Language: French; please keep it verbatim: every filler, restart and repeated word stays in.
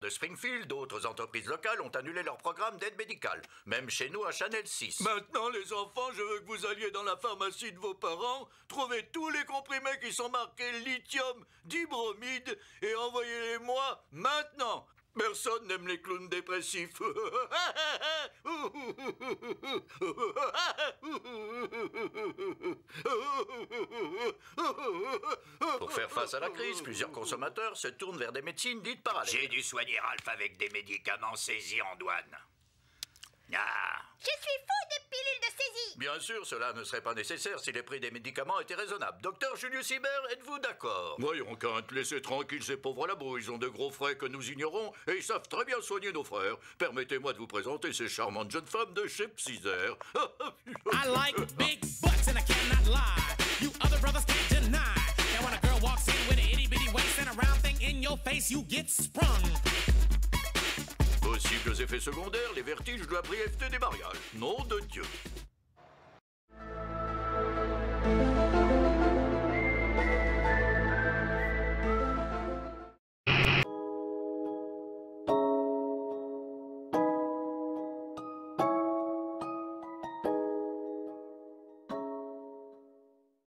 de Springfield, d'autres entreprises locales ont annulé leur programme d'aide médicale. Même chez nous à Channel six. Maintenant, les enfants, je veux que vous alliez dans la pharmacie de vos parents, trouvez tous les comprimés qui sont marqués lithium, dibromide et envoyez-les-moi maintenant. Personne n'aime les clowns dépressifs. Pour faire face à la crise, plusieurs consommateurs se tournent vers des médecines dites parallèles. J'ai dû soigner Ralph avec des médicaments saisis en douane. Ah. Je suis fou de pilules de saisie. Bien sûr, cela ne serait pas nécessaire si les prix des médicaments étaient raisonnables. Docteur Julius Hibert, êtes-vous d'accord? Voyons, Quint, laissez tranquille ces pauvres labos. Ils ont de gros frais que nous ignorons et ils savent très bien soigner nos frères. Permettez-moi de vous présenter ces charmantes jeunes femmes de chez Psizer. I like big butts and I cannot lie. You other brothers can't deny. Now when a girl walks in with an itty bitty waist and a round thing in your face, you get sprung. Possibles effets secondaires, les vertiges de la brièveté des mariages. Nom de Dieu.